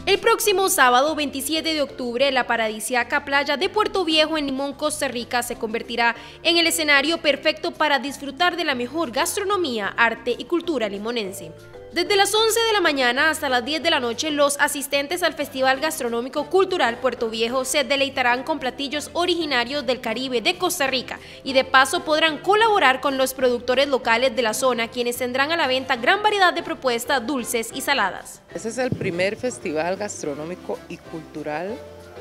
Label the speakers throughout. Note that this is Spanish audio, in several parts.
Speaker 1: El próximo sábado 27 de octubre, la paradisíaca playa de Puerto Viejo en Limón, Costa Rica, se convertirá en el escenario perfecto para disfrutar de la mejor gastronomía, arte y cultura limonense. Desde las 11 de la mañana hasta las 10 de la noche, los asistentes al Festival Gastronómico Cultural Puerto Viejo se deleitarán con platillos originarios del Caribe de Costa Rica y de paso podrán colaborar con los productores locales de la zona, quienes tendrán a la venta gran variedad de propuestas dulces y saladas.
Speaker 2: Este es el primer Festival Gastronómico y Cultural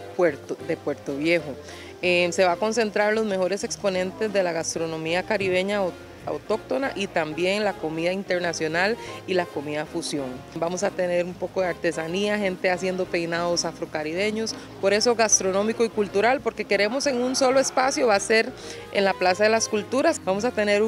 Speaker 2: de Puerto Viejo. Se va a concentrar los mejores exponentes de la gastronomía caribeña autóctona y también la comida internacional y la comida fusión. Vamos a tener un poco de artesanía, gente haciendo peinados afrocaribeños, por eso gastronómico y cultural, porque queremos en un solo espacio, va a ser en la Plaza de las Culturas. Vamos a tener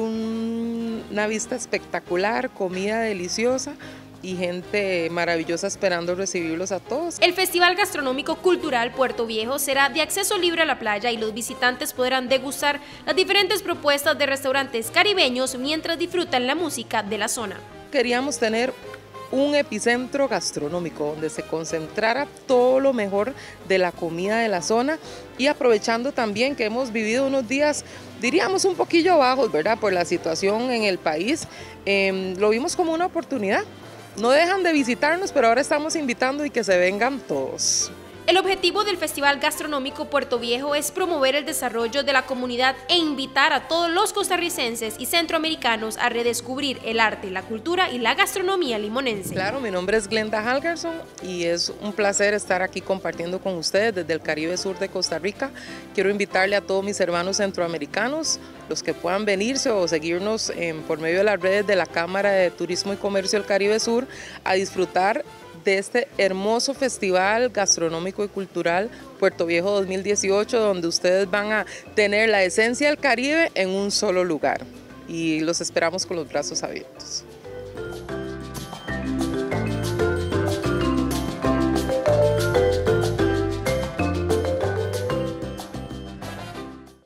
Speaker 2: una vista espectacular, comida deliciosa y gente maravillosa esperando recibirlos a todos.
Speaker 1: El Festival Gastronómico Cultural Puerto Viejo será de acceso libre a la playa y los visitantes podrán degustar las diferentes propuestas de restaurantes caribeños mientras disfrutan la música de la zona.
Speaker 2: Queríamos tener un epicentro gastronómico donde se concentrara todo lo mejor de la comida de la zona y aprovechando también que hemos vivido unos días, diríamos un poquillo bajos, ¿verdad? Por la situación en el país, lo vimos como una oportunidad. No dejan de visitarnos, pero ahora estamos invitando y que se vengan todos.
Speaker 1: El objetivo del Festival Gastronómico Puerto Viejo es promover el desarrollo de la comunidad e invitar a todos los costarricenses y centroamericanos a redescubrir el arte, la cultura y la gastronomía limonense.
Speaker 2: Claro, mi nombre es Glenda Halgerson y es un placer estar aquí compartiendo con ustedes desde el Caribe Sur de Costa Rica. Quiero invitarle a todos mis hermanos centroamericanos, los que puedan venirse o seguirnos por medio de las redes de la Cámara de Turismo y Comercio del Caribe Sur, a disfrutar de este hermoso festival gastronómico y cultural Puerto Viejo 2018, donde ustedes van a tener la esencia del Caribe en un solo lugar y los esperamos con los brazos abiertos.